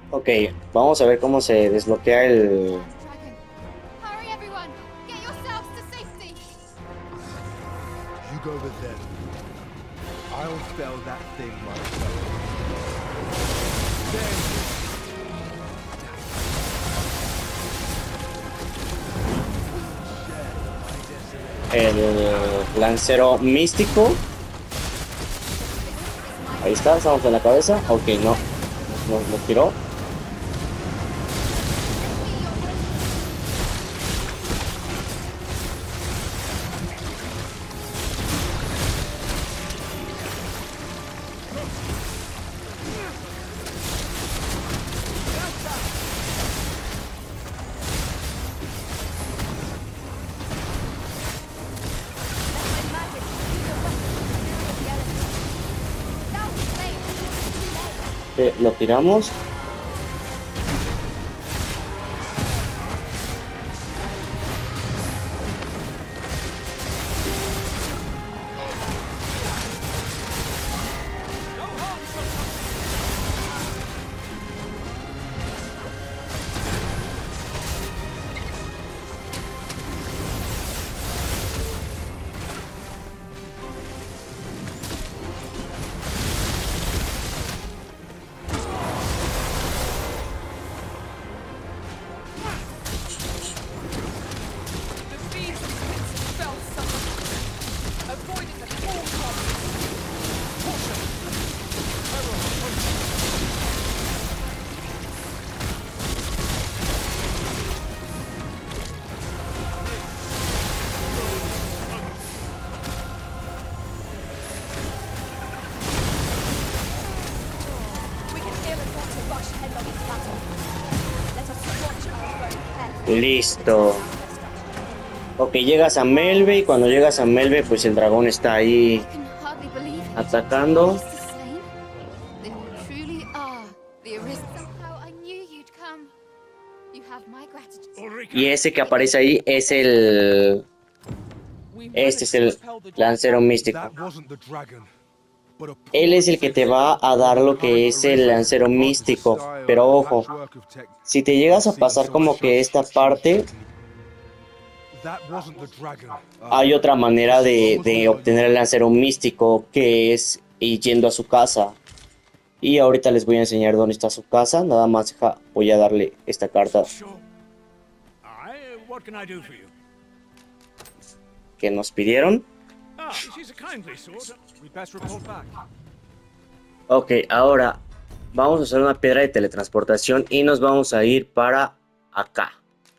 Ok, vamos a ver cómo se desbloquea el... Dark dragon. Hurry, everyone! Get yourselves to safety! You go with them. I'll fell that thing myself. el lancero místico. Ahí está, estamos en la cabeza. Ok, no, nos lo tiró. Lo tiramos. Listo. Ok, llegas a Melve y cuando llegas a Melve, pues el dragón está ahí I can hardly believe it. atacando. Mr. Slane, then you truly are the original. Somehow I knew you'd come. You have my gratitude. Y ese que aparece ahí es el... Este es el lancero místico. That wasn't the dragon, but a Él poor es el que te va a dar lo que es el lancero místico. Pero ojo, si te llegas a pasar como que esta parte, That wasn't the dragon. hay otra manera de obtener el lancero místico, que es yendo a su casa. Y ahorita les voy a enseñar dónde está su casa. Nada más voy a darle esta carta What can I do for you? que nos pidieron. She's a kindly sort. We'd best report back. Ok, ahora vamos a usar una piedra de teletransportación y nos vamos a ir para acá.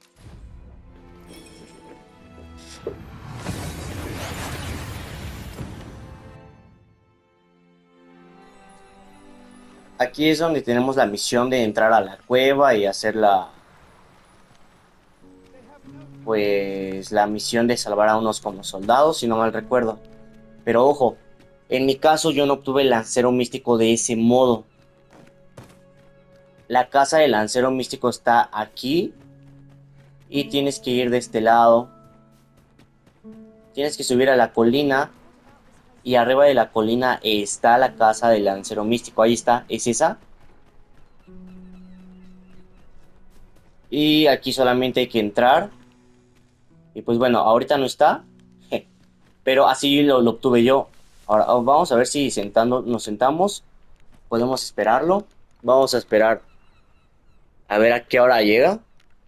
Aquí es donde tenemos la misión de entrar a la cueva y hacer pues la misión de salvar a unos como soldados, si no mal recuerdo. Pero ojo, en mi caso yo no obtuve el lancero místico de ese modo. La casa del lancero místico está aquí y tienes que ir de este lado. Tienes que subir a la colina y arriba de la colina está la casa del lancero místico. Ahí está, es esa. Y aquí solamente hay que entrar. Y pues bueno, ahorita no está. Pero así lo obtuve yo. Ahora vamos a ver si nos sentamos. Podemos esperarlo. Vamos a esperar a ver a qué hora llega.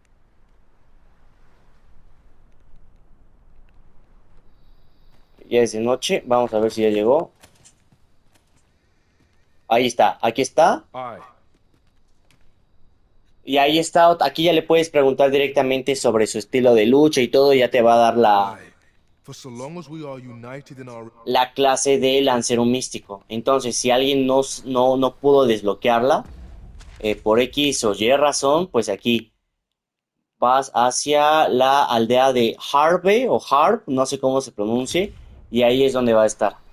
Ya es de noche. Vamos a ver si ya llegó. Ahí está. Aquí está. Aye. Y ahí está. Aquí ya le puedes preguntar directamente sobre su estilo de lucha y todo. Ya te va a dar Aye. For so long as we are united in our la clase de lancero místico. Entonces, si alguien no pudo desbloquearla por X o Y razón, pues aquí vas hacia la aldea de Harve o Harp, no sé cómo se pronuncie, y ahí es donde va a estar.